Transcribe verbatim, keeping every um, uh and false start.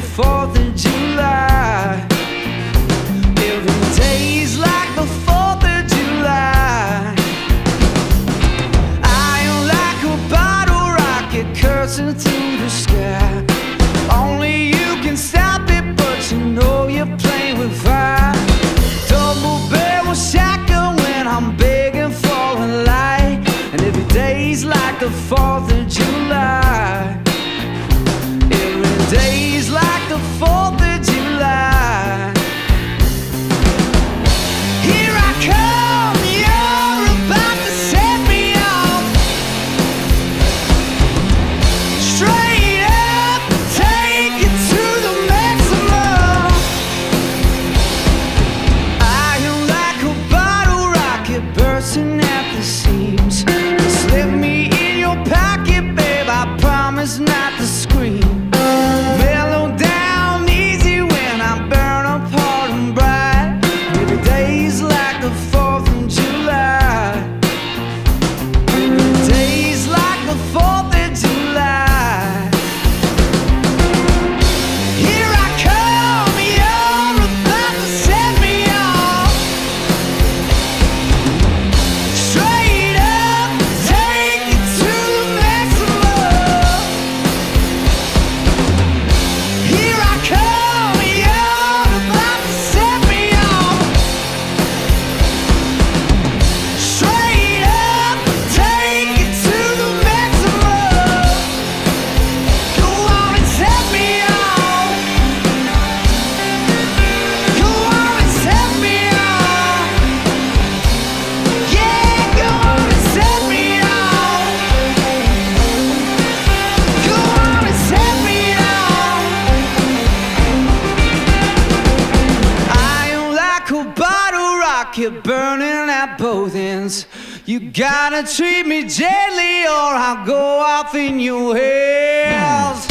fourth of July. Every day's like the fourth of July. I am like a bottle rocket cursing through the sky. Only you can stop it, but you know you're playing with fire. Double barrel shotgun when I'm begging for a light. And every day's like the fourth of July. Every day's like the fourth of July. Here I come, you're about to set me off. Straight up, take it to the maximum. I am like a bottle rocket bursting at the seams. Slip me in your pocket, babe, I promise not to scream. Mellow down easy when I burn apart and bright. Every day's like the fourth of July. Every day's like the fourth of July. Here I come, you're about to set me off. Straight up, take it to the maximum. Here I come, you're about to set me off. Straight up, take it to the maximum. Go on and set me off. Go on and set me off. Yeah, go on and set me off. Go on and set me off. I am like a bottle rocket burning at both ends. You gotta treat me gently or I'll go off in your hands.